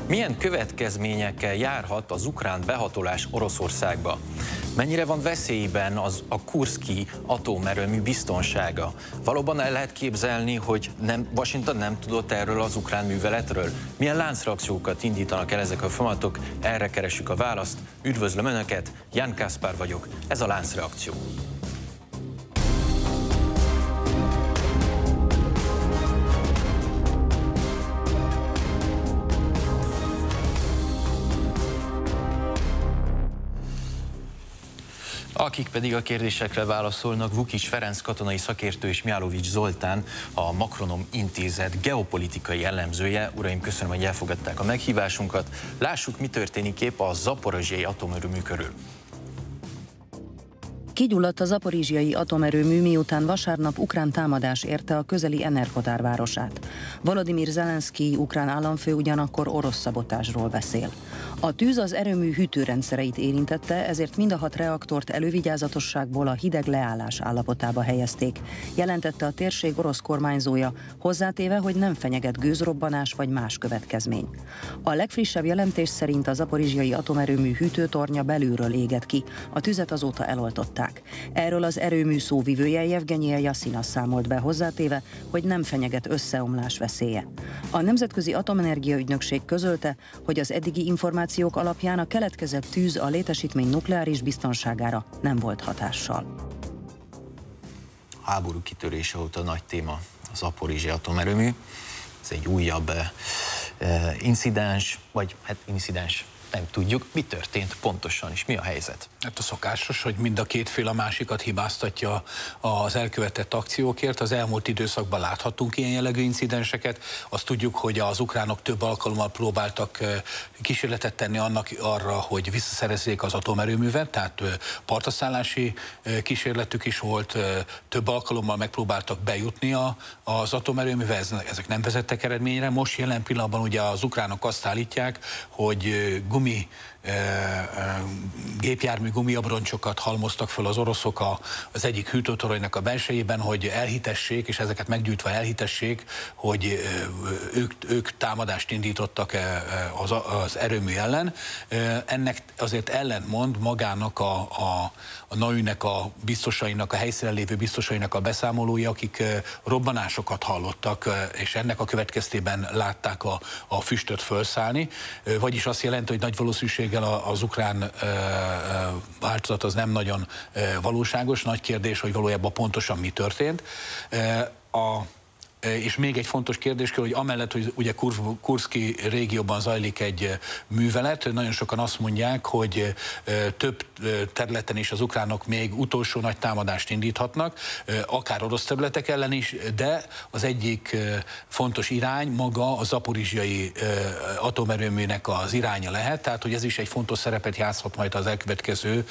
Milyen következményekkel járhat az ukrán behatolás Oroszországba? Mennyire van veszélyben a kurszki atomerőmű biztonsága? Valóban el lehet képzelni, hogy Washington nem tudott erről az ukrán műveletről? Milyen láncreakciókat indítanak el ezek a folyamatok? Erre keressük a választ. Üdvözlöm Önöket, Jan Kaspar vagyok, ez a láncreakció. Akik pedig a kérdésekre válaszolnak, Vukics Ferenc katonai szakértő és Mihálovics Zoltán, a Makronom Intézet geopolitikai elemzője. Uraim, köszönöm, hogy elfogadták a meghívásunkat. Lássuk, mi történik épp a zaporozsiai atomerőmű körül. Kigyulladt a zaporizsiai atomerőmű, miután vasárnap ukrán támadás érte a közeli Enerhodar városát. Volodymyr Zelenszkij ukrán államfő ugyanakkor orosz szabotázsról beszél. A tűz az erőmű hűtőrendszereit érintette, ezért mind a 6 reaktort elővigyázatosságból a hideg leállás állapotába helyezték, jelentette a térség orosz kormányzója, hozzátéve, hogy nem fenyeget gőzrobbanás vagy más következmény. A legfrissebb jelentés szerint a zaporizsiai atomerőmű hűtőtornya belülről égett ki, a tüzet azóta eloltották. Erről az erőmű szóvivője Jevgenyija Jaszina számolt be, hozzátéve, hogy nem fenyeget összeomlás veszélye. A Nemzetközi Atomenergia Ügynökség közölte, hogy az eddigi információk alapján a keletkezett tűz a létesítmény nukleáris biztonságára nem volt hatással. A háború kitörése óta nagy téma a zaporizsiai atomerőmű. Ez egy újabb incidens, vagy hát incidens, nem tudjuk, mi történt pontosan, és mi a helyzet. Hát a szokásos, hogy mind a két fél a másikat hibáztatja az elkövetett akciókért. Az elmúlt időszakban láthattunk ilyen jellegű incidenseket. Azt tudjuk, hogy az ukránok több alkalommal próbáltak kísérletet tenni arra, hogy visszaszerezzék az atomerőművet, tehát partaszállási kísérletük is volt, több alkalommal megpróbáltak bejutni az atomerőművel, ezek nem vezettek eredményre. Most jelen pillanatban ugye az ukránok azt állítják, hogy gépjármű gumiabroncsokat halmoztak fel az oroszok az egyik hűtőtoronynak a belsejében, hogy elhitessék, és ezeket meggyújtva elhitessék, hogy ők támadást indítottak az erőmű ellen. Ennek azért ellentmond magának a NAU-nek a biztosainak, a helyszínen lévő biztosainak a beszámolója, akik robbanásokat hallottak, és ennek a következtében látták a füstöt felszállni. Vagyis azt jelenti, hogy nagy valószínűséggel az ukrán változat az nem nagyon valóságos. Nagy kérdés, hogy valójában pontosan mi történt. És még egy fontos kérdés, hogy amellett, hogy ugye kurszki régióban zajlik egy művelet, nagyon sokan azt mondják, hogy több területen is az ukránok még utolsó nagy támadást indíthatnak, akár orosz területek ellen is, de az egyik fontos irány maga a zaporizsiai atomerőműnek az iránya lehet, tehát hogy ez is egy fontos szerepet játszhat majd az elkövetkező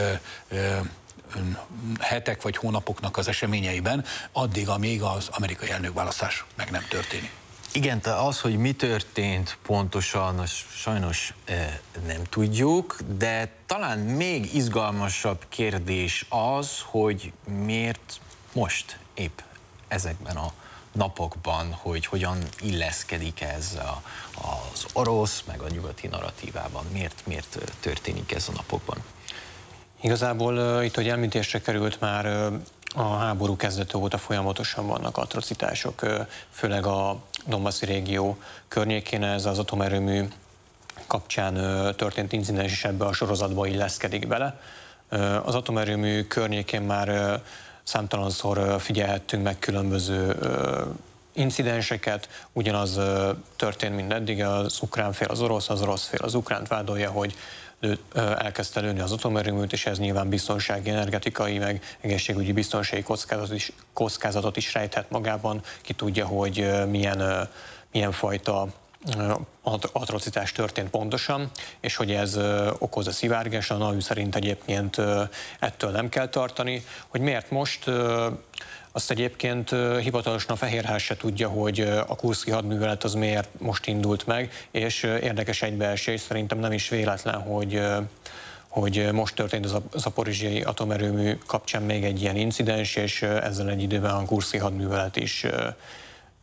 hetek vagy hónapoknak az eseményeiben, addig, amíg az amerikai elnökválasztás meg nem történik. Igen, az, hogy mi történt pontosan, az sajnos nem tudjuk, de talán még izgalmasabb kérdés az, hogy miért most épp ezekben a napokban, hogy hogyan illeszkedik ez az orosz, meg a nyugati narratívában. Miért történik ez a napokban? Igazából itt, hogy említésre került, már a háború kezdete óta folyamatosan vannak atrocitások, főleg a Donbassi régió környékén. Ez az atomerőmű kapcsán történt incidens is ebbe a sorozatba illeszkedik bele. Az atomerőmű környékén már számtalanszor figyelhettünk meg különböző incidenseket, ugyanaz történt, mint eddig, az ukrán fél az orosz fél az ukránt vádolja, hogy elkezdte lőni az atomerőműt, és ez nyilván biztonsági, energetikai, meg egészségügyi biztonsági kockázatot is rejthet magában. Ki tudja, hogy milyen fajta atrocitás történt pontosan, és hogy ez okoz-e szivárgás. A NAU szerint egyébként ettől nem kell tartani. Hogy miért most? Azt egyébként hivatalosan a Fehérház se tudja, hogy a kurszki hadművelet az miért most indult meg, és érdekes egybeesés, szerintem nem is véletlen, hogy most történt az a zaporizsiai atomerőmű kapcsán még egy ilyen incidens, és ezzel egy időben a kurszki hadművelet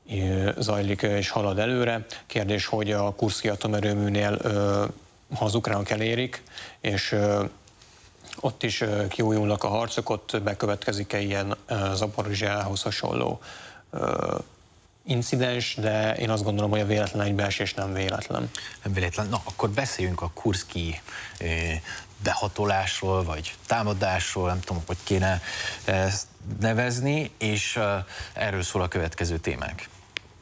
zajlik és halad előre. Kérdés, hogy a Kurszki atomerőműnél, ha az ukránok elérik, és ott is kiújulnak a harcok, ott bekövetkezik-e ilyen Zaporizsjához hasonló incidens, de én azt gondolom, hogy a véletlen egybeesés nem véletlen. Nem véletlen. Na, akkor beszéljünk a kurszki behatolásról, vagy támadásról, nem tudom, hogy kéne ezt nevezni, és erről szól a következő témánk.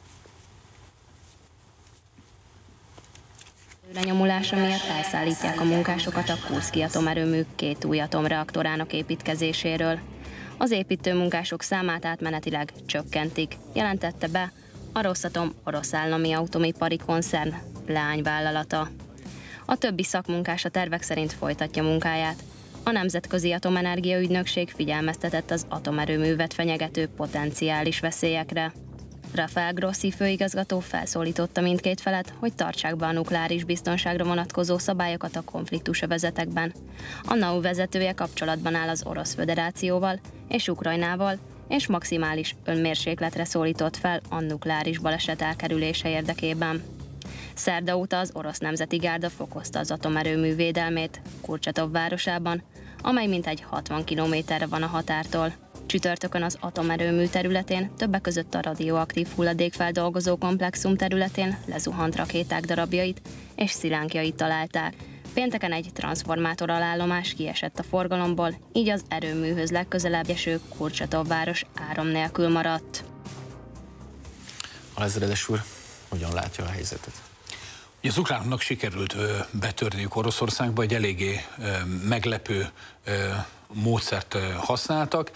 Lenyomulása miatt elszállítják a munkásokat a Kurszki atomerőmű 2 új atomreaktorának építkezéséről. Az építő munkások számát átmenetileg csökkentik, jelentette be a Rosatom orosz állami automipari koncern leányvállalata. A többi szakmunkás a tervek szerint folytatja munkáját. A Nemzetközi Atomenergia Ügynökség figyelmeztetett az atomerőművet fenyegető potenciális veszélyekre. Rafael Grossi főigazgató felszólította mindkét felet, hogy tartsák be a nukleáris biztonságra vonatkozó szabályokat a konfliktusövezetekben. A NAU vezetője kapcsolatban áll az Orosz Föderációval és Ukrajnával, és maximális önmérsékletre szólított fel a nukleáris baleset elkerülése érdekében. Szerda óta az orosz nemzeti gárda fokozta az atomerőmű védelmét Kurchatov városában, amely mintegy 60 kilométerre van a határtól. Csütörtökön az atomerőmű területén, többek között a radioaktív hulladékfeldolgozó komplexum területén lezuhant rakéták darabjait és szilánkjait találták. Pénteken egy transformátoralállomás kiesett a forgalomból, így az erőműhöz legközelebb eső Kurchatov város áram nélkül maradt. Alezredes úr, hogyan látja a helyzetet? Az ukránoknak sikerült betörniük Oroszországba, egy eléggé meglepő módszert használtak.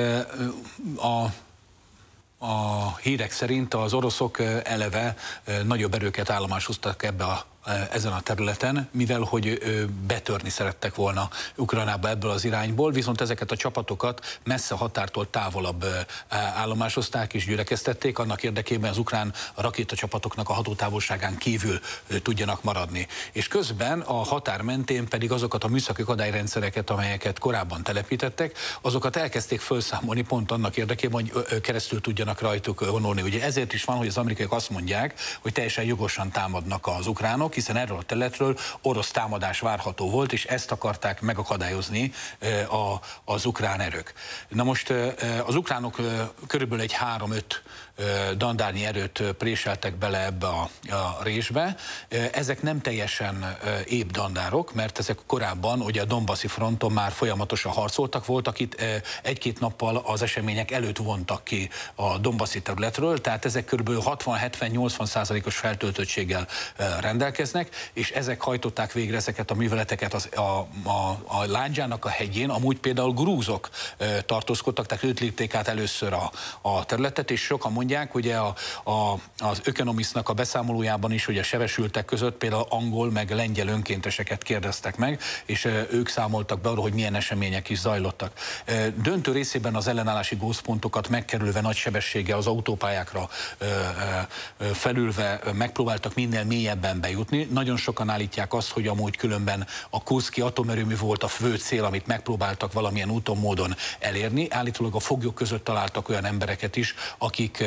A hírek szerint az oroszok eleve nagyobb erőket állomásoztak ezen a területen, mivel hogy betörni szerettek volna Ukrajnába ebből az irányból, viszont ezeket a csapatokat messze határtól távolabb állomásozták és gyülekeztették, annak érdekében az ukrán rakétacsapatoknak a hatótávolságán kívül tudjanak maradni. És közben a határ mentén pedig azokat a műszaki akadályrendszereket, amelyeket korábban telepítettek, azokat elkezdték felszámolni pont annak érdekében, hogy keresztül tudjanak rajtuk vonulni. Ugye ezért is van, hogy az amerikaiak azt mondják, hogy teljesen jogosan támadnak az ukránok, hiszen erről a területről orosz támadás várható volt, és ezt akarták megakadályozni az ukrán erők. Na most az ukránok körülbelül egy 3-5 dandárnyi erőt préseltek bele ebbe a résbe. Ezek nem teljesen épp dandárok, mert ezek korábban ugye a Donbassi fronton már folyamatosan harcoltak, voltak itt egy-két nappal az események előtt vontak ki a Donbassi területről, tehát ezek kb. 60-70-80%-os feltöltöttséggel rendelkeznek, és ezek hajtották végre ezeket a műveleteket a Lándzsának a hegyén, amúgy például grúzok tartózkodtak, tehát őt lépték át először a területet, és sokan mondják, ugye az Economistnak a beszámolójában is, hogy a sebesültek között például angol meg lengyel önkénteseket kérdeztek meg, és ők számoltak be arról, hogy milyen események is zajlottak. Döntő részében az ellenállási gócpontokat megkerülve nagy sebességgel az autópályákra felülve megpróbáltak minél mélyebben bejutni. Nagyon sokan állítják azt, hogy amúgy különben a Kurszki atomerőmű volt a fő cél, amit megpróbáltak valamilyen úton, módon elérni. Állítólag a foglyok között találtak olyan embereket is, akik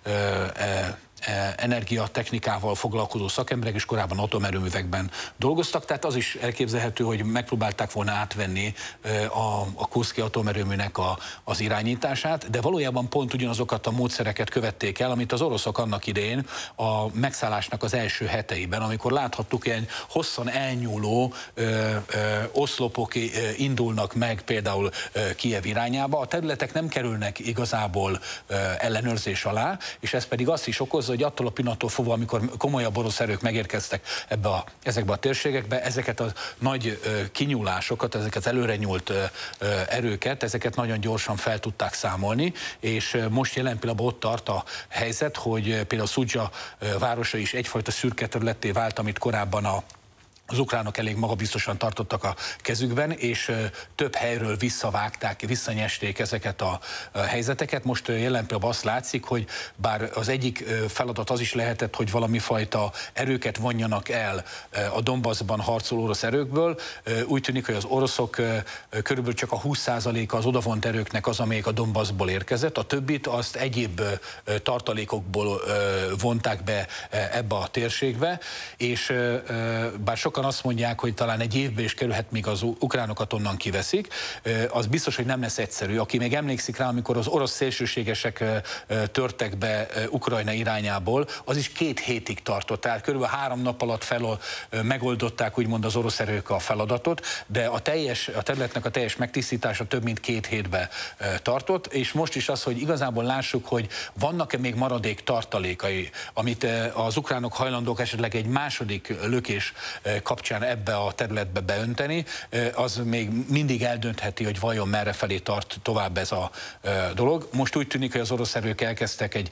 energiatechnikával foglalkozó szakemberek, és korábban atomerőművekben dolgoztak, tehát az is elképzelhető, hogy megpróbálták volna átvenni a Kurszki atomerőműnek az irányítását, de valójában pont ugyanazokat a módszereket követték el, amit az oroszok annak idején a megszállásnak az első heteiben, amikor láthattuk ilyen hosszan elnyúló oszlopok indulnak meg például Kijev irányába, a területek nem kerülnek igazából ellenőrzés alá, és ez pedig azt is okozza, hogy attól a pillanattól fogva, amikor komolyabb orosz erők megérkeztek ezekbe a térségekbe, ezeket a nagy kinyúlásokat, ezeket előre nyúlt erőket, ezeket nagyon gyorsan fel tudták számolni, és most jelen pillanatban ott tart a helyzet, hogy például Szudzsa városa is egyfajta szürke területté vált, amit korábban az ukránok elég magabiztosan tartottak a kezükben, és több helyről visszanyesték ezeket a helyzeteket. Most jelen pillanatban azt látszik, hogy bár az egyik feladat az is lehetett, hogy valami fajta erőket vonjanak el a Donbaszban harcoló orosz erőkből, úgy tűnik, hogy az oroszok körülbelül csak a 20%-a az odavont erőknek az, amelyik a Donbaszból érkezett, a többit azt egyéb tartalékokból vonták be ebbe a térségbe, és bár sokan azt mondják, hogy talán egy évbe is kerülhet, míg az ukránokat onnan kiveszik, az biztos, hogy nem lesz egyszerű. Aki még emlékszik rá, amikor az orosz szélsőségesek törtek be Ukrajna irányából, az is 2 hétig tartott. Tehát körülbelül 3 nap alatt megoldották úgymond az orosz erők a feladatot, de a területnek a teljes megtisztítása több mint 2 hétbe tartott, és most is az, hogy igazából lássuk, hogy vannak-e még maradék tartalékai, amit az ukránok hajlandók esetleg egy második lökés kapcsán ebbe a területbe beönteni, az még mindig eldöntheti, hogy vajon merre felé tart tovább ez a dolog. Most úgy tűnik, hogy az orosz erők elkezdtek egy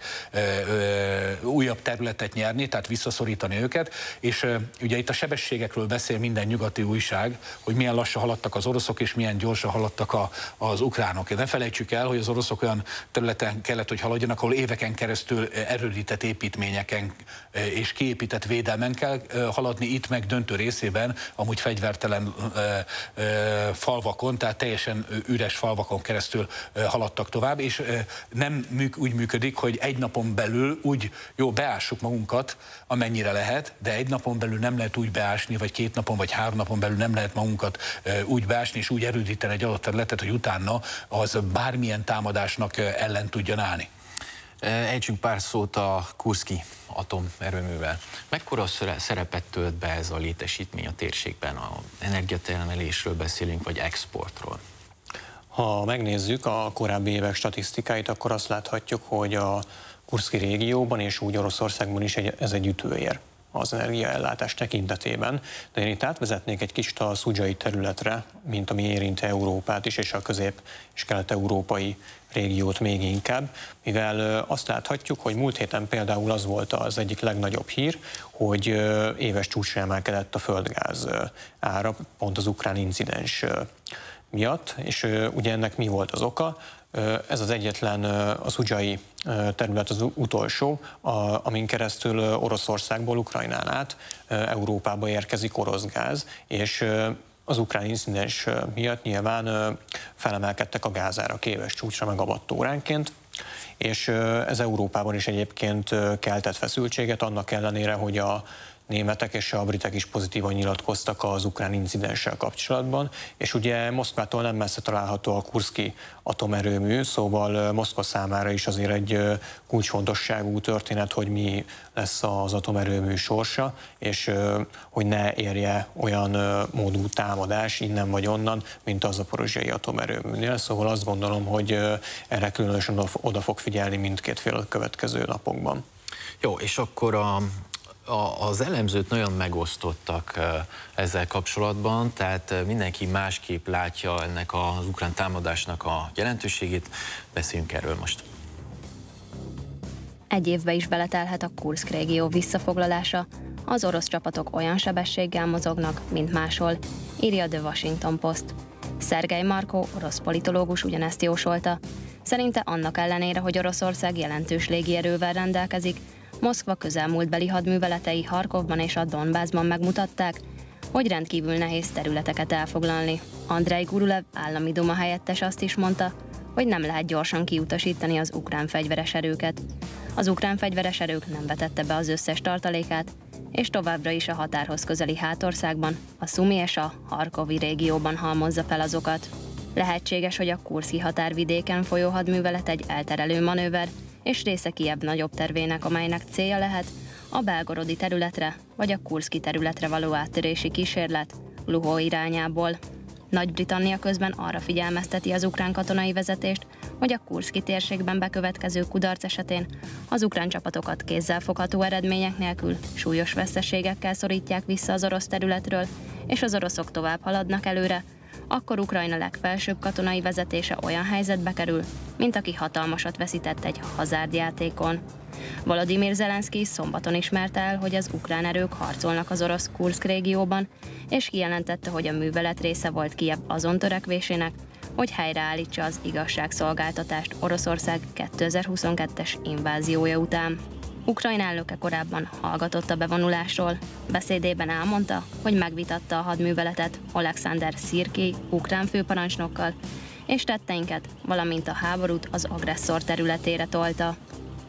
újabb területet nyerni, tehát visszaszorítani őket, és ugye itt a sebességekről beszél minden nyugati újság, hogy milyen lassan haladtak az oroszok, és milyen gyorsan haladtak az ukránok. Ne felejtsük el, hogy az oroszok olyan területen kellett, hogy haladjanak, ahol éveken keresztül erődített építményeken és kiépített védelmen kell haladni, itt meg döntő részében amúgy fegyvertelen falvakon, tehát teljesen üres falvakon keresztül haladtak tovább, és nem úgy működik, hogy egy napon belül úgy beássuk magunkat, amennyire lehet, de egy napon belül nem lehet úgy beásni, vagy 2 napon, vagy 3 napon belül nem lehet magunkat úgy beásni, és úgy erődíteni egy adott területet, hogy utána az bármilyen támadásnak ellen tudjon állni. Ejtsünk pár szót a Kurszki atomerőművel. Mekkora szerepet tölt be ez a létesítmény a térségben? A energiatermelésről beszélünk, vagy exportról? Ha megnézzük a korábbi évek statisztikáit, akkor azt láthatjuk, hogy a Kurszki régióban és úgy Oroszországban is ez egy ütőér az energiaellátás tekintetében. De én itt átvezetnék egy kicsit a szudzsai területre, mint ami érint Európát is, és a közép- és kelet-európai régiót még inkább, mivel azt láthatjuk, hogy múlt héten például az volt az egyik legnagyobb hír, hogy éves csúcsra emelkedett a földgáz ára, pont az ukrán incidens miatt, és ugye ennek mi volt az oka? Ez az egyetlen, a szudzsai terület az utolsó, amin keresztül Oroszországból, Ukrajnán át Európába érkezik orosz gáz, és az ukrán incidens miatt nyilván felemelkedtek a gázárak éves csúcsra megawattóránként, és ez Európában is egyébként keltett feszültséget, annak ellenére, hogy a németek és a britek is pozitívan nyilatkoztak az ukrán incidenssel kapcsolatban, és ugye Moszkvától nem messze található a Kurszki atomerőmű, szóval Moszkva számára is azért egy kulcsfontosságú történet, hogy mi lesz az atomerőmű sorsa, és hogy ne érje olyan módú támadás innen vagy onnan, mint az zaporozsiai atomerőműnél. Szóval azt gondolom, hogy erre különösen oda fog figyelni mindkét fél a következő napokban. Jó, és akkor az elemzőt nagyon megosztottak ezzel kapcsolatban, tehát mindenki másképp látja ennek az ukrán támadásnak a jelentőségét. Beszéljünk erről most. Egy évbe is beletelhet a Kurszk régió visszafoglalása, az orosz csapatok olyan sebességgel mozognak, mint máshol, írja The Washington Post. Szergej Markó, orosz politológus ugyanezt jósolta. Szerinte annak ellenére, hogy Oroszország jelentős légierővel rendelkezik, Moszkva közelmúltbeli hadműveletei Harkovban és a Donbaszban megmutatták, hogy rendkívül nehéz területeket elfoglalni. Andrej Gurulev állami duma helyettes azt is mondta, hogy nem lehet gyorsan kiutasítani az ukrán fegyveres erőket. Az ukrán fegyveres erők nem vetette be az összes tartalékát, és továbbra is a határhoz közeli hátországban, a Szumi és a Harkovi régióban halmozza fel azokat. Lehetséges, hogy a kurszki határvidéken folyó hadművelet egy elterelő manőver, és része Kijev nagyobb tervének, amelynek célja lehet a belgorodi területre vagy a kurszki területre való áttörési kísérlet Luhó irányából. Nagy-Britannia közben arra figyelmezteti az ukrán katonai vezetést, hogy a kurszki térségben bekövetkező kudarc esetén az ukrán csapatokat kézzelfogható eredmények nélkül súlyos veszteségekkel szorítják vissza az orosz területről, és az oroszok tovább haladnak előre, akkor Ukrajna legfelsőbb katonai vezetése olyan helyzetbe kerül, mint aki hatalmasat veszített egy hazárdjátékon. Volodymyr Zelenszkij szombaton ismerte el, hogy az ukrán erők harcolnak az orosz Kurszk régióban, és kijelentette, hogy a művelet része volt Kijev azon törekvésének, hogy helyreállítsa az igazságszolgáltatást Oroszország 2022-es inváziója után. Ukrajna elnöke korábban hallgatott a bevonulásról. Beszédében elmondta, hogy megvitatta a hadműveletet Oleksandr Szirkij ukrán főparancsnokkal, és tetteinket, valamint a háborút az agresszor területére tolta.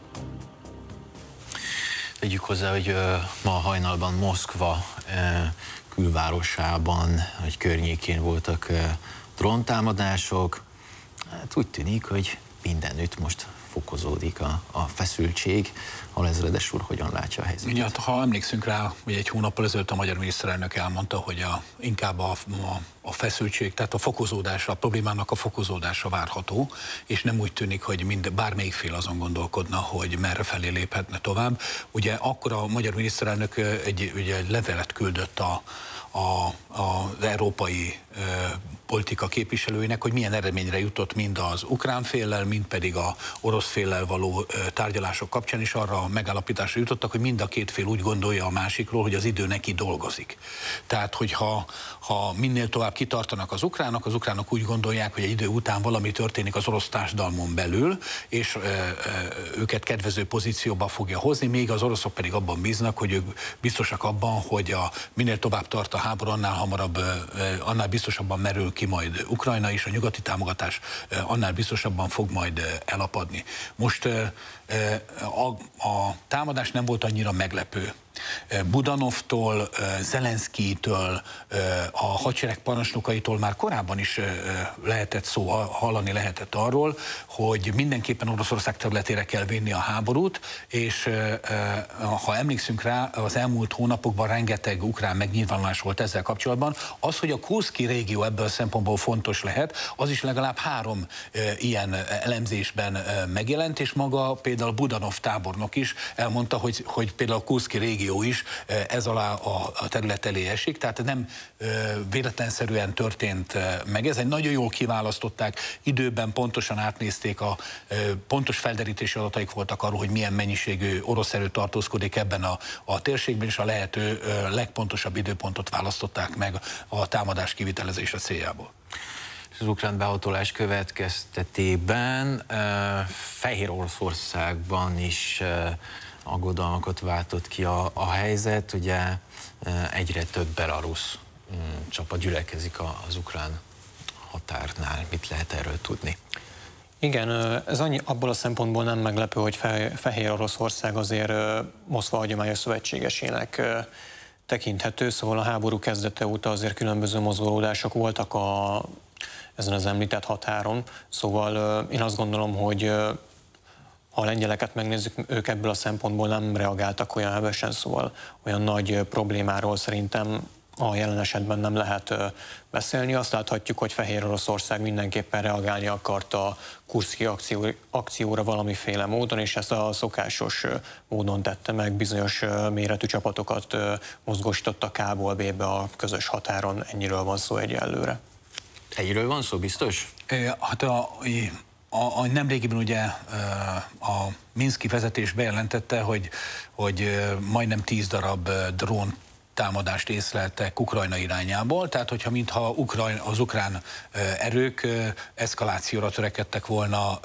Tegyük hozzá, hogy ma hajnalban Moszkva külvárosában, vagy környékén voltak dróntámadások. Hát úgy tűnik, hogy mindenütt most fokozódik a feszültség. Alezredes úr hogyan látja a helyzetet? Ugye, ha emlékszünk rá, hogy egy hónappal ezelőtt a magyar miniszterelnök elmondta, hogy inkább a feszültség, tehát a fokozódása, a problémának a fokozódása várható, és nem úgy tűnik, hogy bármelyik fél azon gondolkodna, hogy merre felé léphetne tovább. Ugye akkor a magyar miniszterelnök egy levelet küldött az európai politika képviselőinek, hogy milyen eredményre jutott mind az ukrán féllel, mind pedig az orosz féllel való tárgyalások kapcsán, és arra a megállapításra jutottak, hogy mind a két fél úgy gondolja a másikról, hogy az idő neki dolgozik. Tehát, hogyha minél tovább kitartanak az ukránok úgy gondolják, hogy egy idő után valami történik az orosz társadalmon belül, és őket kedvező pozícióba fogja hozni, még az oroszok pedig abban bíznak, hogy ők biztosak abban, hogy minél tovább tart a háború, annál biztosabban merül ki majd Ukrajna, és a nyugati támogatás annál biztosabban fog majd elapadni. Most a támadás nem volt annyira meglepő. Budanovtól, Zelenszkijtől, a hadsereg parancsnokaitól már korábban is hallani lehetett arról, hogy mindenképpen Oroszország területére kell vinni a háborút, és ha emlékszünk rá, az elmúlt hónapokban rengeteg ukrán megnyilvánulás volt ezzel kapcsolatban. Az, hogy a kurszki régió ebből a szempontból fontos lehet, az is legalább 3 ilyen elemzésben megjelent, és maga például Budanov tábornok is elmondta, hogy például a kurszki régió is ez alá a terület elé esik, tehát nem véletlenszerűen történt meg. Ez egy nagyon jól kiválasztották, időben pontosan átnézték, pontos felderítési adataik voltak arról, hogy milyen mennyiségű orosz erő tartózkodik ebben a térségben, és a lehető legpontosabb időpontot választották meg a támadás kivitelezése céljából. Az ukrán behatolás következtetében Fehér Oroszországban is aggodalmakat váltott ki a helyzet, ugye egyre több belarusz csapat gyülekezik az ukrán határnál. Mit lehet erről tudni? Igen, ez abból a szempontból nem meglepő, hogy Fehér Oroszország azért Moszkva hagyományos szövetségesének tekinthető, szóval a háború kezdete óta azért különböző mozgolódások voltak ezen az említett határon, szóval én azt gondolom, hogy ha a lengyeleket megnézzük, ők ebből a szempontból nem reagáltak olyan hevesen, szóval olyan nagy problémáról szerintem a jelen esetben nem lehet beszélni. Azt láthatjuk, hogy Fehér Oroszország mindenképpen reagálni akart a kurszki akcióra valamiféle módon, és ezt a szokásos módon tette meg, bizonyos méretű csapatokat mozgósítottak A-ból B-be a közös határon, ennyiről van szó egyelőre. Ennyiről van szó, biztos? Hát nemrégiben ugye a minszki vezetés bejelentette, hogy majdnem 10 darab drón támadást észleltek Ukrajna irányából, tehát mintha az ukrán erők eszkalációra törekedtek volna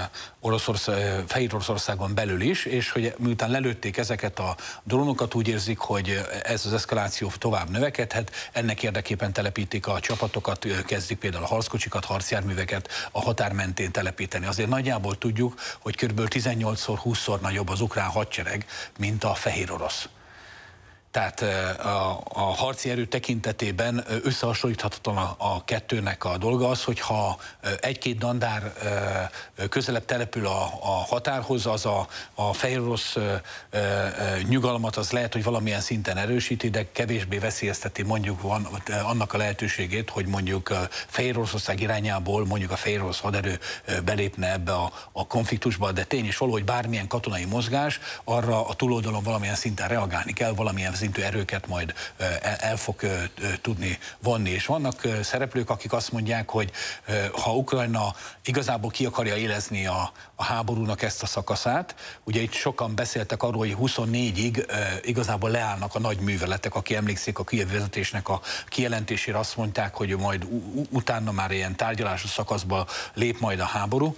Fehér Oroszországon belül is, és hogy miután lelőtték ezeket a drónokat, úgy érzik, hogy ez az eszkaláció tovább növekedhet, ennek érdekében telepítik a csapatokat, kezdik például a harckocsikat, harcjárműveket a határ mentén telepíteni. Azért nagyjából tudjuk, hogy kb. 18-20-szor nagyobb az ukrán hadsereg, mint a fehér orosz. Tehát a harci erő tekintetében összehasonlíthatatlan a kettőnek a dolga az, hogyha egy-két dandár közelebb települ a határhoz, az a fehér orosz nyugalmat az lehet, hogy valamilyen szinten erősíti, de kevésbé veszélyezteti mondjuk annak a lehetőségét, hogy mondjuk Fehér Oroszország irányából mondjuk a fehér orosz haderő belépne ebbe a konfliktusba, de tény is való, hogy bármilyen katonai mozgás, arra a túloldalon valamilyen szinten reagálni kell, valamilyen megszintő erőket majd el fog tudni vonni. És vannak szereplők, akik azt mondják, hogy ha Ukrajna igazából ki akarja élezni a háborúnak ezt a szakaszát, ugye itt sokan beszéltek arról, hogy 24-ig igazából leállnak a nagy műveletek, aki emlékszik a Kijev vezetésnek a kijelentésére, azt mondták, hogy majd utána már ilyen tárgyalásos szakaszba lép majd a háború.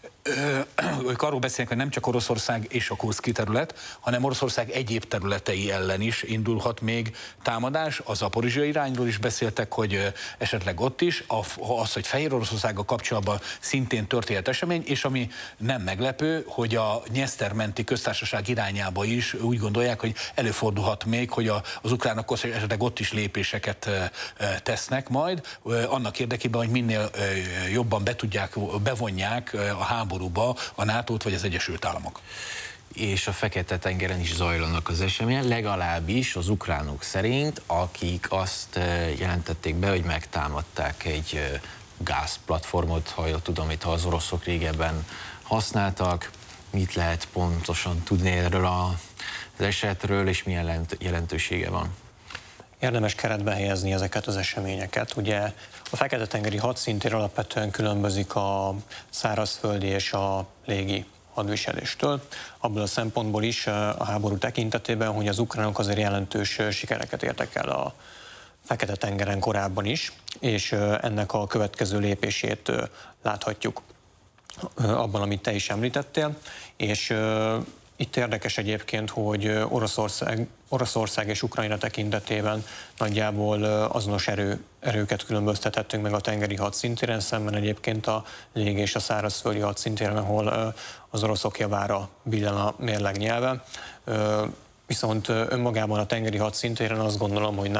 Ők arról beszélnek, hogy nem csak Oroszország és a Kurszki terület, hanem Oroszország egyéb területei ellen is indulhat még támadás. A Zaporizsja irányról is beszéltek, hogy esetleg ott is. Az, hogy Fehér Oroszországgal kapcsolatban szintén történt esemény, és ami nem meglepő, hogy a Nyeszter-menti köztársaság irányába is úgy gondolják, hogy előfordulhat még, hogy az ukránok esetleg ott is lépéseket tesznek majd, annak érdekében, hogy minél jobban bevonják a háborúba a NATO-t vagy az Egyesült Államok. És a Fekete-tengeren is zajlanak az események, legalábbis az ukránok szerint, akik azt jelentették be, hogy megtámadták egy gázplatformot, ha jól tudom, itt az oroszok régebben használtak. Mit lehet pontosan tudni erről az esetről, és milyen jelentősége van? Érdemes keretbe helyezni ezeket az eseményeket. Ugye a Fekete-tengeri hadszintér alapvetően különbözik a szárazföldi és a légi hadviseléstől. Abból a szempontból is a háború tekintetében, hogy az ukránok azért jelentős sikereket értek el a Fekete-tengeren korábban is, és ennek a következő lépését láthatjuk abban, amit te is említettél, és itt érdekes egyébként, hogy Oroszország és Ukrajna tekintetében nagyjából azonos erőket különböztetettünk meg a tengeri hadszintéren, szemben egyébként a lég és a szárazföldi hadszintéren, ahol az oroszok javára billen a mérleg nyelve. Viszont önmagában a tengeri hadszintéren azt gondolom, hogy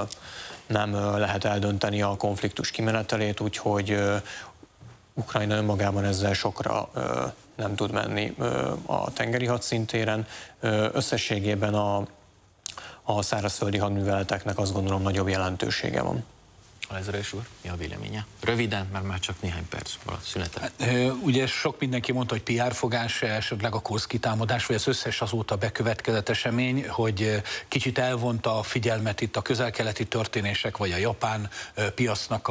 nem lehet eldönteni a konfliktus kimenetelét, úgyhogy Ukrajna önmagában ezzel sokra nem tud menni a tengeri hadszintéren. Összességében a szárazföldi hadműveleteknek azt gondolom nagyobb jelentősége van. Alezredes úr, mi a véleménye? Röviden, mert már csak néhány perc maradt szünetel. Ugye sok mindenki mondta, hogy PR fogás, esetleg a Kurszki támadás, vagy az összes azóta bekövetkezett esemény, hogy kicsit elvonta a figyelmet itt a közel-keleti történések, vagy a japán piacnak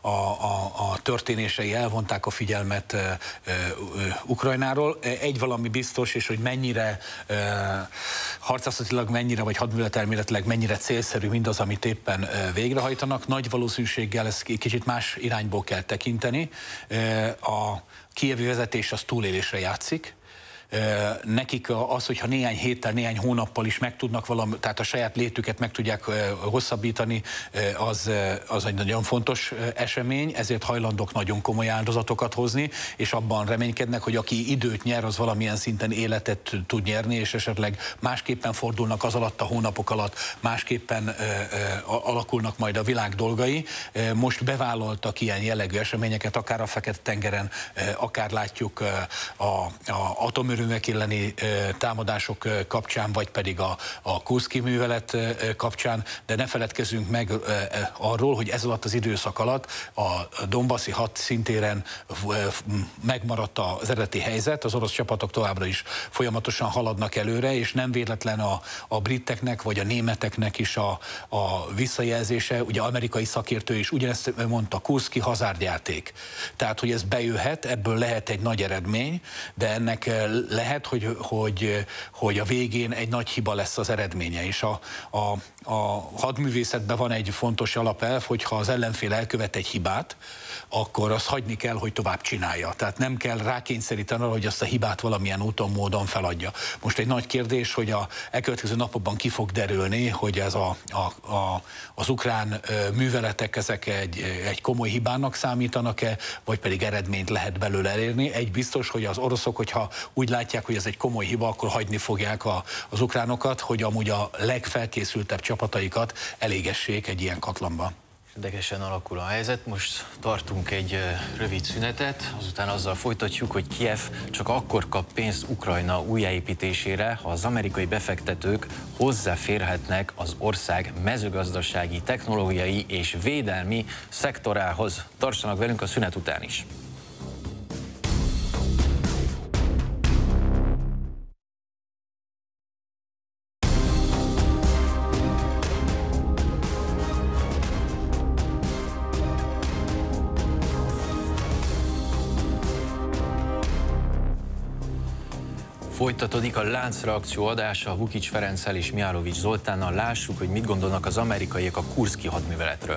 a történései elvonták a figyelmet Ukrajnáról. Egy valami biztos, és hogy mennyire harcászatilag mennyire, vagy hadműveletelméletileg mennyire célszerű mindaz, amit éppen végrehajtanak. Nagy valószínűséggel ezt kicsit más irányból kell tekinteni. A kijevi vezetés az túlélésre játszik. Nekik az, hogyha néhány héttel, néhány hónappal is meg tudnak valami, tehát a saját létüket meg tudják hosszabbítani, az egy nagyon fontos esemény, ezért hajlandók nagyon komoly áldozatokat hozni, és abban reménykednek, hogy aki időt nyer, az valamilyen szinten életet tud nyerni, és esetleg másképpen fordulnak az alatt a hónapok alatt, másképpen alakulnak majd a világ dolgai. Most bevállaltak ilyen jellegű eseményeket, akár a Fekete-tengeren, akár látjuk a atomerőművek elleni támadások kapcsán, vagy pedig a Kurszki művelet kapcsán, de ne feledkezzünk meg arról, hogy ez alatt az időszak alatt a Donbassi hadszintéren megmaradt az eredeti helyzet, az orosz csapatok továbbra is folyamatosan haladnak előre, és nem véletlen a briteknek vagy a németeknek is a visszajelzése, ugye amerikai szakértő is ugyanezt mondta, Kurszki hazárdjáték. Tehát, hogy ez bejöhet, ebből lehet egy nagy eredmény, de ennek lehet, hogy a végén egy nagy hiba lesz az eredménye, és a hadművészetben van egy fontos alapelv, hogy ha az ellenfél elkövet egy hibát, akkor azt hagyni kell, hogy tovább csinálja. Tehát nem kell rákényszeríteni arra, hogy azt a hibát valamilyen úton, módon feladja. Most egy nagy kérdés, hogy a elkövetkező napokban ki fog derülni, hogy ez az ukrán műveletek ezek egy komoly hibának számítanak-e, vagy pedig eredményt lehet belőle elérni. Egy biztos, hogy az oroszok, hogyha úgy látják, hogy ez egy komoly hiba, akkor hagyni fogják az ukránokat, hogy amúgy a legfelkészültebb csapataikat elégessék egy ilyen katlanba. Érdekesen alakul a helyzet, most tartunk egy rövid szünetet, azután azzal folytatjuk, hogy Kijev csak akkor kap pénzt Ukrajna újjáépítésére, ha az amerikai befektetők hozzáférhetnek az ország mezőgazdasági, technológiai és védelmi szektorához. Tartsanak velünk a szünet után is! Folytatódik a láncreakció adása Vukic Ferenccel és Mihálovics Zoltánnal. Lássuk, hogy mit gondolnak az amerikaiak a kurszki hadműveletről.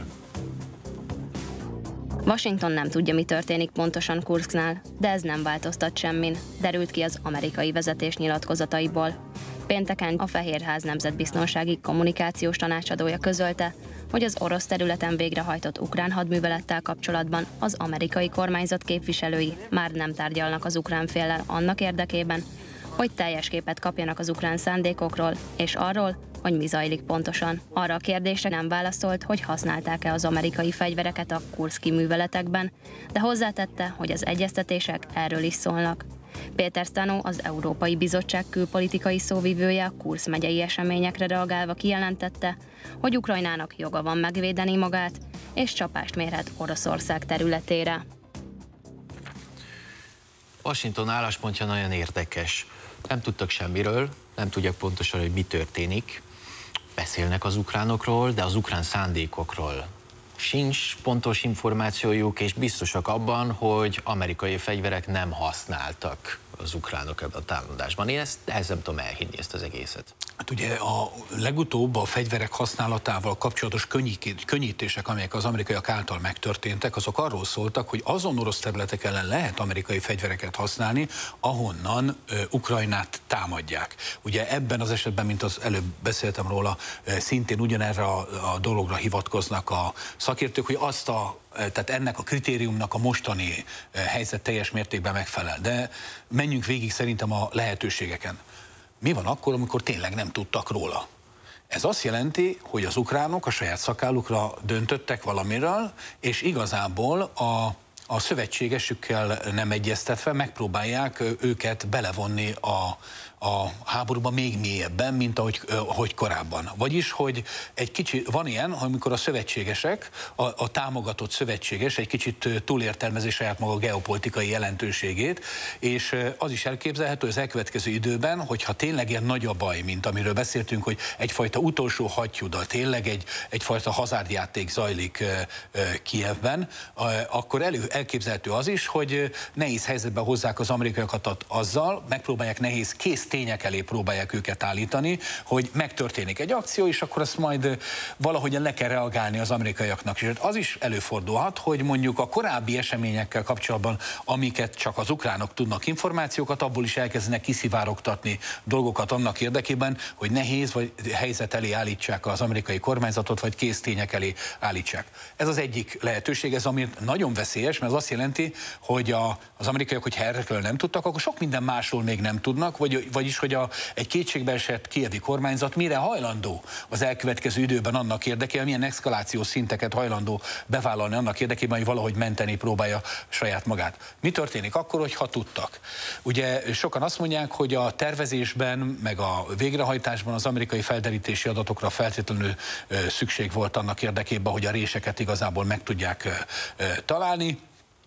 Washington nem tudja, mi történik pontosan Kurszknál, de ez nem változtat semmin, derült ki az amerikai vezetés nyilatkozataiból. Pénteken a Fehérház nemzetbiztonsági kommunikációs tanácsadója közölte, hogy az orosz területen végrehajtott ukrán hadművelettel kapcsolatban az amerikai kormányzat képviselői már nem tárgyalnak az ukrán féllel annak érdekében, hogy teljes képet kapjanak az ukrán szándékokról és arról, hogy mi zajlik pontosan. Arra a kérdésre nem válaszolt, hogy használták-e az amerikai fegyvereket a kurszki műveletekben, de hozzátette, hogy az egyeztetések erről is szólnak. Péter Sztanó, az Európai Bizottság külpolitikai szóvivője, a Kursz megyei eseményekre reagálva kijelentette, hogy Ukrajnának joga van megvédeni magát, és csapást mérhet Oroszország területére. Washington álláspontja nagyon érdekes. Nem tudtak semmiről, nem tudják pontosan, hogy mi történik. Beszélnek az ukránokról, de az ukrán szándékokról sincs pontos információjuk, és biztosak abban, hogy amerikai fegyverek nem használtak az ukránok ebben a támadásban. Én ezt nem tudom elhinni, ezt az egészet. Hát ugye a legutóbb a fegyverek használatával kapcsolatos könnyítések, amelyek az amerikaiak által megtörténtek, azok arról szóltak, hogy azon orosz területek ellen lehet amerikai fegyvereket használni, ahonnan Ukrajnát támadják. Ugye ebben az esetben, mint az előbb beszéltem róla, szintén ugyanerre a dologra hivatkoznak a szakértők, hogy tehát ennek a kritériumnak a mostani helyzet teljes mértékben megfelel. De menjünk végig szerintem a lehetőségeken. Mi van akkor, amikor tényleg nem tudtak róla? Ez azt jelenti, hogy az ukránok a saját szakállukra döntöttek valamiről, és igazából a szövetségesükkel nem egyeztetve megpróbálják őket belevonni a háborúban még mélyebben, mint ahogy korábban. Vagyis, hogy egy kicsit van ilyen, amikor a szövetségesek, a támogatott szövetséges egy kicsit túlértelmezi saját maga geopolitikai jelentőségét, és az is elképzelhető az elkövetkező időben, hogyha tényleg ilyen nagy a baj, mint amiről beszéltünk, hogy egyfajta utolsó hattyúddal, tényleg egyfajta hazárdjáték zajlik Kijevben, akkor elképzelhető az is, hogy nehéz helyzetbe hozzák az amerikaiakat azzal, megpróbálják nehéz kész tények elé próbálják őket állítani, hogy megtörténik egy akció, és akkor azt majd valahogyan le kell reagálni az amerikaiaknak. És az is előfordulhat, hogy mondjuk a korábbi eseményekkel kapcsolatban, amiket csak az ukránok tudnak információkat, abból is elkezdenek kiszivárogtatni dolgokat annak érdekében, hogy nehéz vagy helyzet elé állítsák az amerikai kormányzatot, vagy kész tények elé állítsák. Ez az egyik lehetőség, ez ami nagyon veszélyes, mert az azt jelenti, hogy az amerikaiak, hogyha erről nem tudtak, akkor sok minden másról még nem tudnak, vagyis, hogy egy kétségbeesett kijevi kormányzat mire hajlandó az elkövetkező időben annak érdekében, milyen eszkalációs szinteket hajlandó bevállalni annak érdekében, hogy valahogy menteni próbálja saját magát. Mi történik akkor, hogyha tudtak? Ugye sokan azt mondják, hogy a tervezésben, meg a végrehajtásban az amerikai felderítési adatokra feltétlenül szükség volt annak érdekében, hogy a réseket igazából meg tudják találni.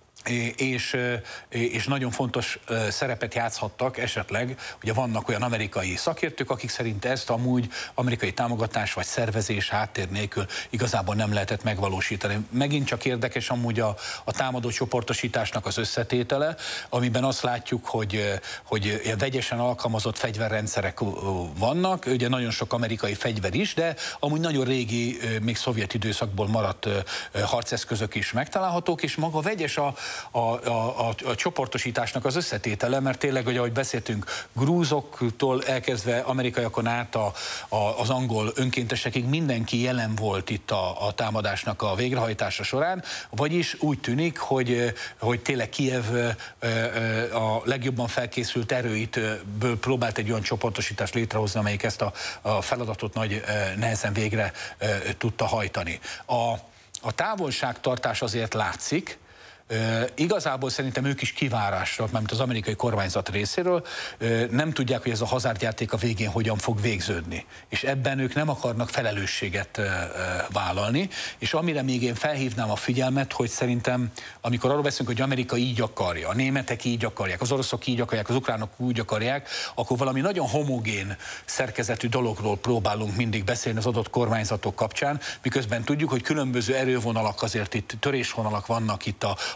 És nagyon fontos szerepet játszhattak esetleg, ugye vannak olyan amerikai szakértők, akik szerint ezt amúgy amerikai támogatás vagy szervezés háttér nélkül igazából nem lehetett megvalósítani. Megint csak érdekes amúgy a támadó csoportosításnak az összetétele, amiben azt látjuk, hogy vegyesen alkalmazott fegyverrendszerek vannak, ugye nagyon sok amerikai fegyver is, de amúgy nagyon régi, még szovjet időszakból maradt harceszközök is megtalálhatók, és maga vegyes a csoportosításnak az összetétele, mert tényleg, hogy ahogy beszéltünk, grúzoktól elkezdve amerikaiakon át az angol önkéntesekig mindenki jelen volt itt a támadásnak a végrehajtása során, vagyis úgy tűnik, hogy tényleg Kijev a legjobban felkészült erőitből próbált egy olyan csoportosítást létrehozni, amelyik ezt a feladatot nagy nehezen végre tudta hajtani. A távolságtartás azért látszik. Igazából szerintem ők is kivárásra, mármint az amerikai kormányzat részéről nem tudják, hogy ez a hazárdjáték a végén hogyan fog végződni. És ebben ők nem akarnak felelősséget vállalni. És amire még én felhívnám a figyelmet, hogy szerintem, amikor arról beszélünk, hogy Amerika így akarja, a németek így akarják, az oroszok így akarják, az ukránok úgy akarják, akkor valami nagyon homogén szerkezetű dologról próbálunk mindig beszélni az adott kormányzatok kapcsán, miközben tudjuk, hogy különböző erővonalak, azért itt törésvonalak vannak itt a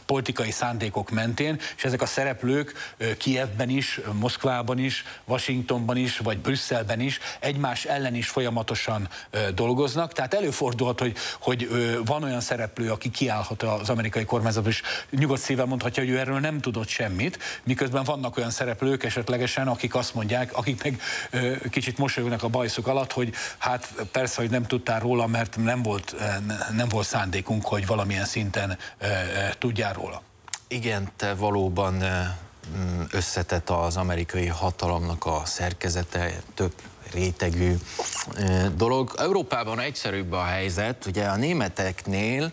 politikai szándékok mentén, és ezek a szereplők Kijevben is, Moszkvában is, Washingtonban is, vagy Brüsszelben is egymás ellen is folyamatosan dolgoznak. Tehát előfordulhat, hogy van olyan szereplő, aki kiállhat az amerikai kormányzatban, és nyugodt szívvel mondhatja, hogy ő erről nem tudott semmit, miközben vannak olyan szereplők esetlegesen, akik azt mondják, akik meg kicsit mosolyognak a bajszuk alatt, hogy hát persze, hogy nem tudtál róla, mert nem volt szándékunk, hogy valamilyen szinten tudjál róla. Igen, te valóban összetett az amerikai hatalomnak a szerkezete, több rétegű dolog. Európában egyszerűbb a helyzet, ugye a németeknél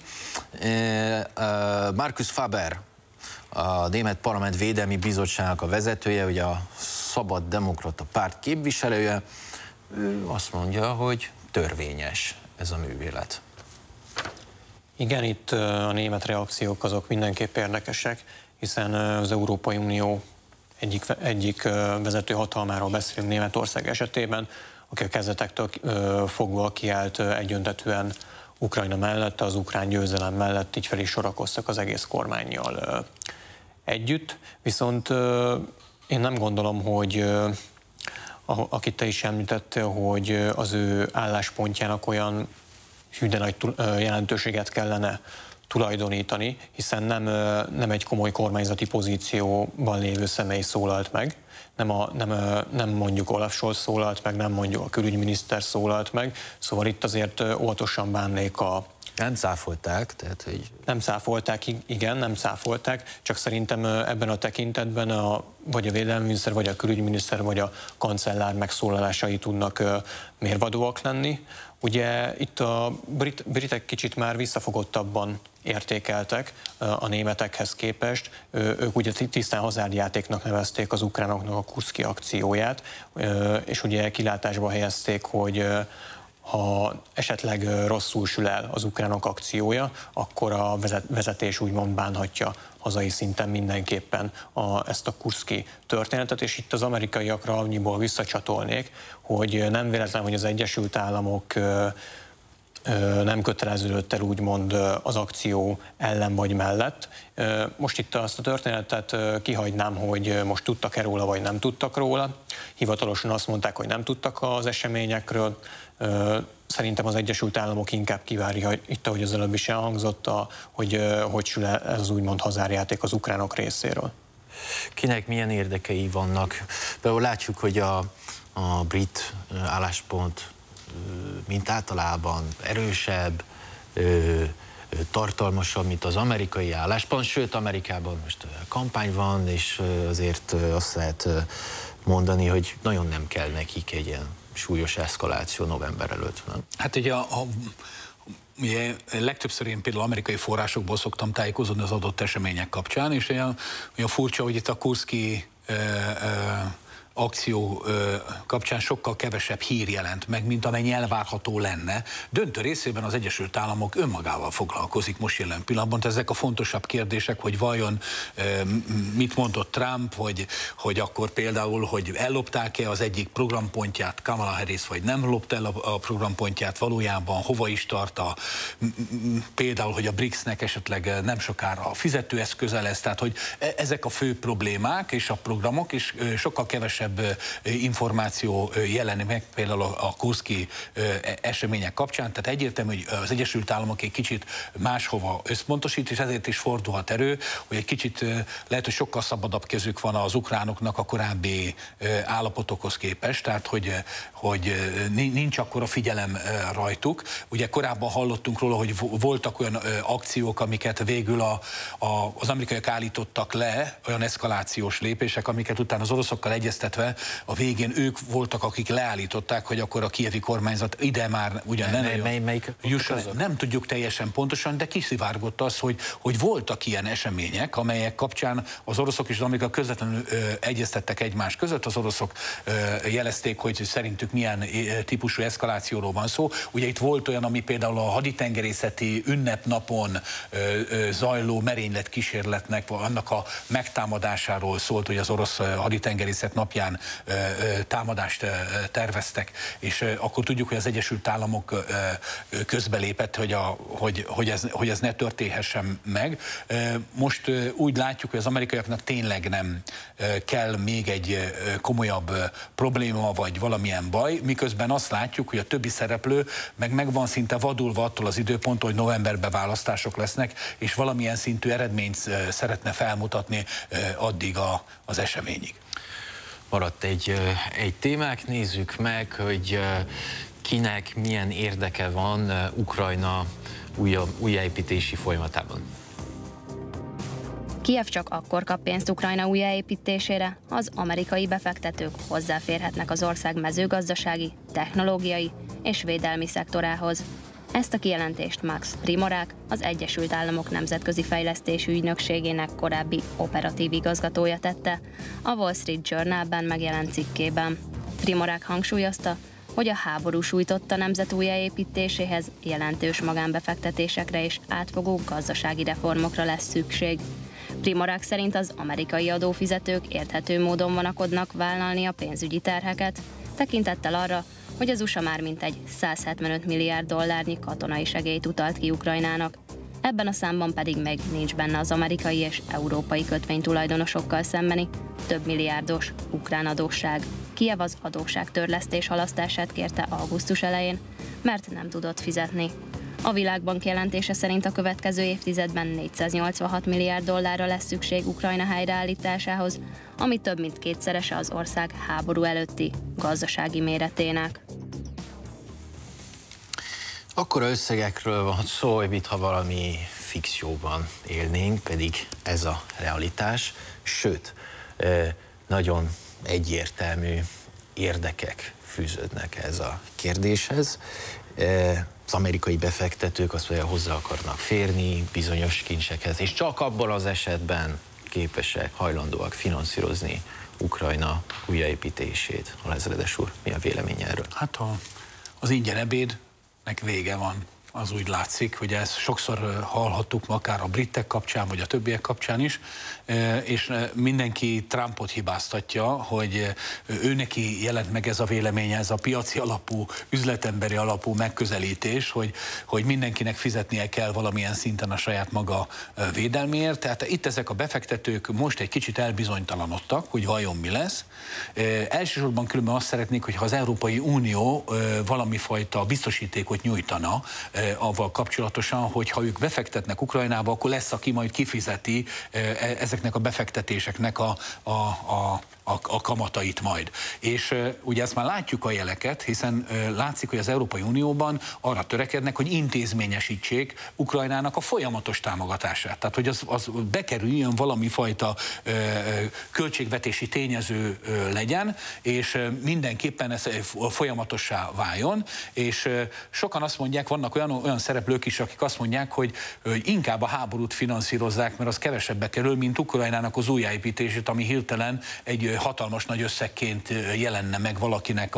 Markus Faber, a Német Parlament Védelmi Bizottságnak a vezetője, ugye a Szabad Demokrata Párt képviselője, ő azt mondja, hogy törvényes ez a művélet. Igen, itt a német reakciók azok mindenképp érdekesek, hiszen az Európai Unió egyik vezető hatalmáról beszélünk Németország esetében, aki a kezdetektől fogva kiállt egyöntetűen Ukrajna mellett, az ukrán győzelem mellett, így fel is sorakoztak az egész kormánnyal együtt. Viszont én nem gondolom, hogy akit te is említettél, hogy az ő álláspontjának olyan hű de nagy jelentőséget kellene tulajdonítani, hiszen nem egy komoly kormányzati pozícióban lévő személy szólalt meg, nem mondjuk Olaf Scholz szólalt meg, nem mondjuk a külügyminiszter szólalt meg, szóval itt azért óvatosan bánnék Nem cáfolták, tehát hogy... Nem cáfolták, igen, nem cáfolták, csak szerintem ebben a tekintetben vagy a védelminiszter, vagy a külügyminiszter, vagy a kancellár megszólalásai tudnak mérvadóak lenni. Ugye itt a britek kicsit már visszafogottabban értékeltek a németekhez képest. Ők ugye tisztán hazárdjátéknak nevezték az ukránoknak a Kurszki akcióját, és ugye kilátásba helyezték, hogy ha esetleg rosszul sül el az ukránok akciója, akkor a vezetés úgymond bánhatja hazai szinten mindenképpen ezt a kurszki történetet, és itt az amerikaiakra annyiból visszacsatolnék, hogy nem véletlen, hogy az Egyesült Államok nem köteleződött el úgymond az akció ellen vagy mellett. Most itt azt a történetet kihagynám, hogy most tudtak-e róla, vagy nem tudtak róla. Hivatalosan azt mondták, hogy nem tudtak az eseményekről. Szerintem az Egyesült Államok inkább kivárja, itt ahogy az előbb is elhangzott, hogy sül ez az úgymond hazárjáték az ukránok részéről. Kinek milyen érdekei vannak? Például látjuk, hogy a brit álláspont mint általában erősebb, tartalmasabb, mint az amerikai álláspont, sőt Amerikában most kampány van, és azért azt lehet mondani, hogy nagyon nem kell nekik egy ilyen súlyos eszkaláció november előtt. Nem? Hát ugye ugye legtöbbször én például amerikai forrásokból szoktam tájékozódni az adott események kapcsán, és olyan furcsa, hogy itt a kurszki akció kapcsán sokkal kevesebb hír jelent meg, mint amennyi elvárható lenne. Döntő részében az Egyesült Államok önmagával foglalkozik most jelen pillanatban. Ezek a fontosabb kérdések, hogy vajon mit mondott Trump, hogy akkor például, hogy ellopták-e az egyik programpontját Kamala Harris, vagy nem lopta el a programpontját valójában, hova is tart például, hogy a BRICS-nek esetleg nem sokára a fizetőeszköze lesz, tehát hogy ezek a fő problémák és a programok, és sokkal kevesebb információ jelenik meg például a kurszki események kapcsán, tehát egyértelmű, hogy az Egyesült Államok egy kicsit máshova összpontosít, és ezért is fordulhat elő, hogy egy kicsit lehet, hogy sokkal szabadabb kezük van az ukránoknak a korábbi állapotokhoz képest, tehát hogy nincs akkora figyelem rajtuk. Ugye korábban hallottunk róla, hogy voltak olyan akciók, amiket végül az amerikaiak állítottak le, olyan eszkalációs lépések, amiket utána az oroszokkal egyeztetve a végén ők voltak, akik leállították, hogy akkor a kijevi kormányzat ide már ugyan nem tudjuk teljesen pontosan, de kiszivárgott az, hogy voltak ilyen események, amelyek kapcsán az oroszok és az amerikaiak közvetlenül egyeztettek egymás között, az oroszok jelezték, hogy szerintük milyen típusú eszkalációról van szó. Ugye itt volt olyan, ami például a haditengerészeti ünnepnapon zajló merénylet kísérletnek, annak a megtámadásáról szólt, hogy az orosz haditengerészet napján alapján támadást terveztek, és akkor tudjuk, hogy az Egyesült Államok közbelépett, hogy ez ne történhessen meg. Most úgy látjuk, hogy az amerikaiaknak tényleg nem kell még egy komolyabb probléma, vagy valamilyen baj, miközben azt látjuk, hogy a többi szereplő meg van szinte vadulva attól az időponttól, hogy novemberben választások lesznek, és valamilyen szintű eredményt szeretne felmutatni addig az eseményig. Maradt egy témák, nézzük meg, hogy kinek milyen érdeke van Ukrajna újjáépítési folyamatában. Kijev csak akkor kap pénzt Ukrajna újjáépítésére, az amerikai befektetők hozzáférhetnek az ország mezőgazdasági, technológiai és védelmi szektorához. Ezt a kijelentést Max Primorák, az Egyesült Államok Nemzetközi Fejlesztési Ügynökségének korábbi operatív igazgatója tette a Wall Street Journalben megjelent cikkében. Primorák hangsúlyozta, hogy a háború sújtotta nemzet újjáépítéséhez jelentős magánbefektetésekre és átfogó gazdasági reformokra lesz szükség. Primorák szerint az amerikai adófizetők érthető módon vonakodnak vállalni a pénzügyi terheket, tekintettel arra, hogy az USA már mintegy 175 milliárd dollárnyi katonai segélyt utalt ki Ukrajnának. Ebben a számban pedig még nincs benne az amerikai és európai kötvénytulajdonosokkal szembeni több milliárdos ukrán adósság. Kijev az adósságtörlesztés halasztását kérte augusztus elején, mert nem tudott fizetni. A Világbank jelentése szerint a következő évtizedben 486 milliárd dollárra lesz szükség Ukrajna helyreállításához, ami több mint kétszerese az ország háború előtti gazdasági méretének. Akkora összegekről van szó, hogy mintha valami fikcióban élnénk, pedig ez a realitás, sőt, nagyon egyértelmű érdekek fűződnek ez a kérdéshez. Az amerikai befektetők azt mondja, hozzá akarnak férni bizonyos kincsekhez, és csak abban az esetben képesek, hajlandóak finanszírozni Ukrajna újjáépítését. Alezredes úr, mi a vélemény erről? Hát az ingyen ebédnek vége van. Az úgy látszik, hogy ezt sokszor hallhattuk akár a britek kapcsán, vagy a többiek kapcsán is, és mindenki Trumpot hibáztatja, hogy ő neki jelent meg ez a véleménye, ez a piaci alapú, üzletemberi alapú megközelítés, hogy mindenkinek fizetnie kell valamilyen szinten a saját maga védelméért. Tehát itt ezek a befektetők most egy kicsit elbizonytalanodtak, hogy vajon mi lesz. Elsősorban különben azt szeretnék, hogyha az Európai Unió valami fajta biztosítékot nyújtana avval kapcsolatosan, hogy ha ők befektetnek Ukrajnába, akkor lesz, aki majd kifizeti ezeknek a befektetéseknek a kamatait majd. És ugye ezt már látjuk a jeleket, hiszen látszik, hogy az Európai Unióban arra törekednek, hogy intézményesítsék Ukrajnának a folyamatos támogatását. Tehát, hogy az bekerüljön valami fajta költségvetési tényező legyen, és mindenképpen ez folyamatossá váljon, és sokan azt mondják, vannak olyan szereplők is, akik azt mondják, hogy inkább a háborút finanszírozzák, mert az kevesebbe kerül, mint Ukrajnának az újjáépítését, ami hirtelen egy hatalmas nagy összegként jelenne meg valakinek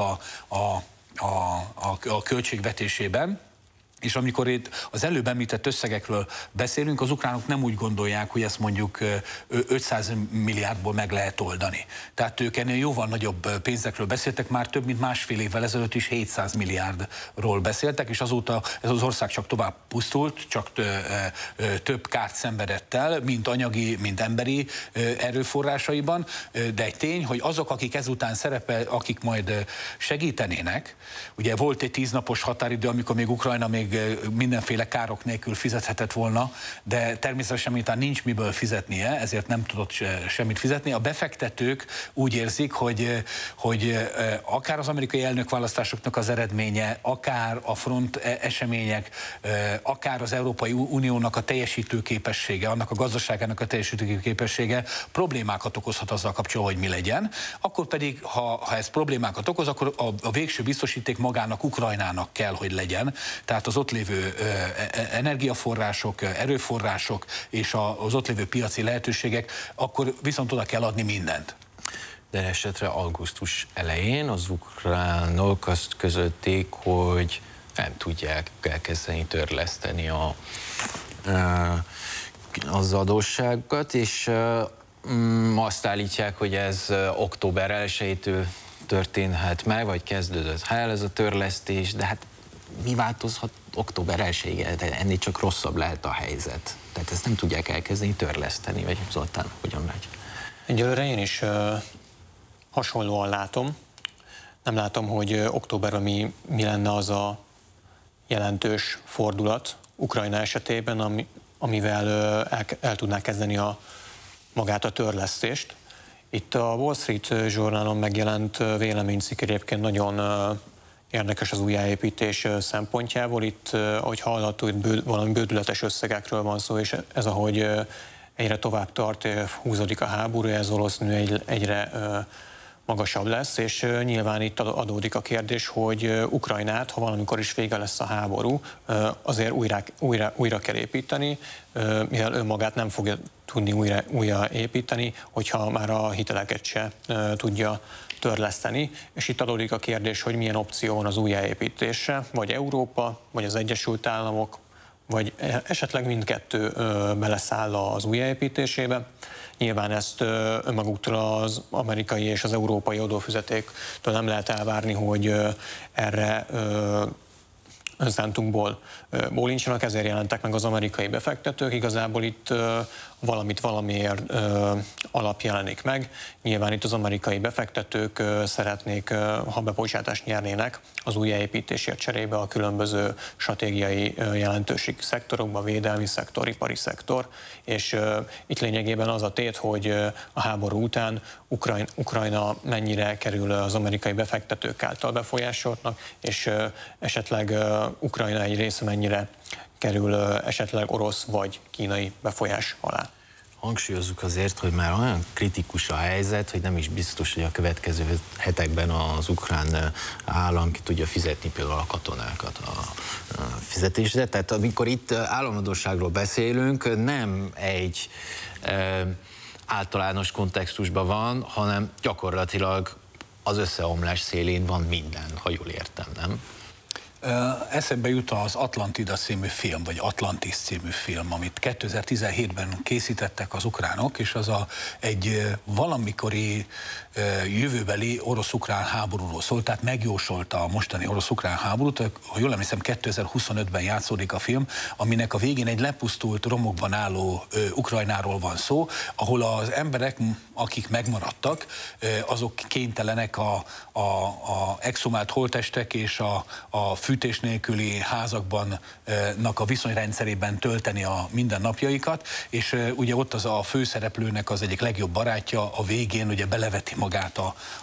a költségvetésében. És amikor itt az előbb említett összegekről beszélünk, az ukránok nem úgy gondolják, hogy ezt mondjuk 500 milliárdból meg lehet oldani. Tehát ők ennél jóval nagyobb pénzekről beszéltek, már több mint másfél évvel ezelőtt is 700 milliárdról beszéltek, és azóta ez az ország csak tovább pusztult, csak több kárt szenvedett el, mint anyagi, mint emberi erőforrásaiban, de egy tény, hogy azok, akik ezután akik majd segítenének, ugye volt egy 10 napos határidő, amikor még Ukrajna még mindenféle károk nélkül fizethetett volna, de természetesen miután nincs miből fizetnie, ezért nem tudott semmit fizetni. A befektetők úgy érzik, hogy akár az amerikai elnökválasztásoknak az eredménye, akár a front események, akár az Európai Uniónak a teljesítőképessége, annak a gazdaságának a teljesítőképessége problémákat okozhat azzal kapcsolatban, hogy mi legyen. Akkor pedig, ha ez problémákat okoz, akkor a végső biztosíték magának, Ukrajnának kell, hogy legyen. Tehát az ott lévő energiaforrások, erőforrások és az ott lévő piaci lehetőségek, akkor viszont oda kell adni mindent. De esetre augusztus elején az ukránok azt közölték, hogy nem tudják elkezdeni törleszteni az adósságokat, és azt állítják, hogy ez október 1-től történhet meg, vagy kezdődött el ez a törlesztés, de hát mi változhat október 1-ig? De ennél csak rosszabb lehet a helyzet. Tehát ezt nem tudják elkezdeni törleszteni, vagy Zoltán, hogyan megy? Egyelőre én is hasonlóan látom. Nem látom, hogy októberben mi lenne az a jelentős fordulat Ukrajna esetében, amivel el tudná kezdeni magát a törlesztést. Itt a Wall Street Journalon megjelent véleménycikk egyébként nagyon érdekes az újjáépítés szempontjából. Itt, ahogy hallható, itt valami bődületes összegekről van szó, és ez, ahogy egyre tovább tart, húzódik a háború, ez valószínűleg egyre magasabb lesz, és nyilván itt adódik a kérdés, hogy Ukrajnát, ha valamikor is vége lesz a háború, azért újra kell építeni, mivel önmagát nem fogja tudni újra építeni, hogyha már a hiteleket se tudja törleszteni, és itt adódik a kérdés, hogy milyen opció van az újjáépítésre, vagy Európa, vagy az Egyesült Államok, vagy esetleg mindkettő beleszáll az újjáépítésébe. Nyilván ezt önmaguktól az amerikai és az európai adófizetőktől nem lehet elvárni, hogy erre önszántunkból bólincsanak, ezért jelentek meg az amerikai befektetők. Igazából itt valamiért alap jelenik meg. Nyilván itt az amerikai befektetők szeretnék, ha bebocsátást nyernének az újjáépítésért cserébe a különböző stratégiai jelentőség szektorokba, védelmi szektor, ipari szektor, és itt lényegében az a tét, hogy a háború után Ukrajna mennyire kerül az amerikai befektetők által befolyásoltnak, és esetleg Ukrajna egy része mennyire kerül esetleg orosz vagy kínai befolyás alá. Hangsúlyozzuk azért, hogy már olyan kritikus a helyzet, hogy nem is biztos, hogy a következő hetekben az ukrán állam ki tudja fizetni például a katonákat a fizetésre. Tehát amikor itt államadósságról beszélünk, nem egy általános kontextusban van, hanem gyakorlatilag az összeomlás szélén van minden, ha jól értem, nem? Eszembe jut az Atlantida című film, vagy Atlantis című film, amit 2017-ben készítettek az ukránok, és az egy valamikori jövőbeli orosz-ukrán háborúról szólt, tehát megjósolta a mostani orosz-ukrán háborút. Ha jól emlékszem, 2025-ben játszódik a film, aminek a végén egy lepusztult, romokban álló Ukrajnáról van szó, ahol az emberek, akik megmaradtak, azok kénytelenek a exhumált holttestek és a fűtés nélküli házakban a viszonyrendszerében tölteni a mindennapjaikat, és ugye ott az a főszereplőnek az egyik legjobb barátja a végén ugye beleveti magát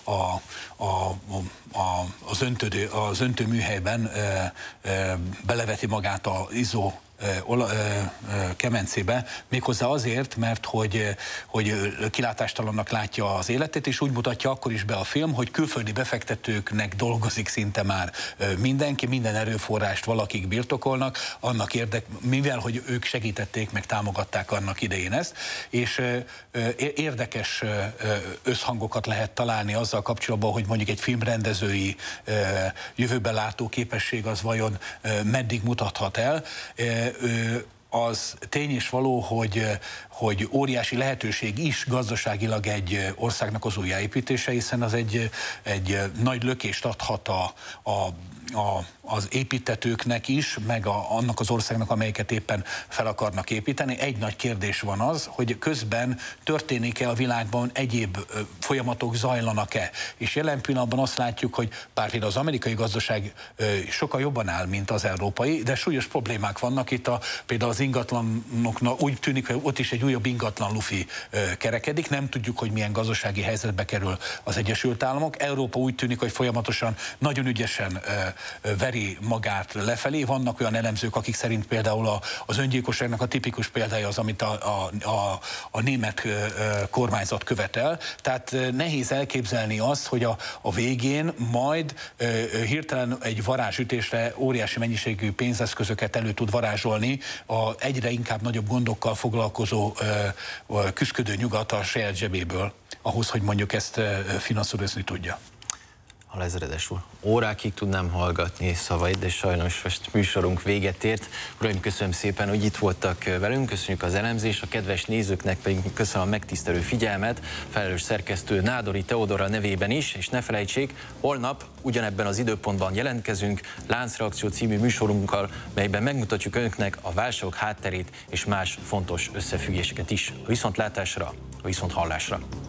az öntőműhelyben, beleveti magát az izzó kemencébe, méghozzá azért, mert hogy kilátástalannak látja az életét, és úgy mutatja akkor is be a film, hogy külföldi befektetőknek dolgozik szinte már mindenki, minden erőforrást valakik birtokolnak, mivel hogy ők segítették, meg támogatták annak idején ezt, és érdekes összhangokat lehet találni azzal kapcsolatban, hogy mondjuk egy filmrendezői jövőben látó képesség az vajon meddig mutathat el. Az tény is való, hogy óriási lehetőség is gazdaságilag egy országnak az újjáépítése, hiszen az egy nagy lökést adhat az építetőknek is, meg annak az országnak, amelyiket éppen fel akarnak építeni. Egy nagy kérdés van az, hogy közben történik-e a világban, egyéb folyamatok zajlanak-e. És jelen pillanatban azt látjuk, hogy bár például az amerikai gazdaság sokkal jobban áll, mint az európai, de súlyos problémák vannak itt, például az ingatlanoknak úgy tűnik, hogy ott is egy újabb ingatlan lufi kerekedik, nem tudjuk, hogy milyen gazdasági helyzetbe kerül az Egyesült Államok. Európa úgy tűnik, hogy folyamatosan nagyon ügyesen veri magát lefelé. Vannak olyan elemzők, akik szerint például az öngyilkosságnak a tipikus példája az, amit a német kormányzat követel. Tehát nehéz elképzelni azt, hogy a végén majd hirtelen egy varázsütésre óriási mennyiségű pénzeszközöket elő tud varázsolni a egyre inkább nagyobb gondokkal foglalkozó küszködő nyugat a saját zsebéből, ahhoz, hogy mondjuk ezt finanszírozni tudja. Alezredes úr, órákig tudnám hallgatni szavait, de sajnos most műsorunk véget ért. Uraim, köszönöm szépen, hogy itt voltak velünk, köszönjük az elemzést, a kedves nézőknek pedig köszönöm a megtisztelő figyelmet, felelős szerkesztő Nádori Teodora nevében is, és ne felejtsék, holnap ugyanebben az időpontban jelentkezünk Láncreakció című műsorunkkal, melyben megmutatjuk önöknek a válságok hátterét és más fontos összefüggéseket is. A viszontlátásra, a viszonthallásra.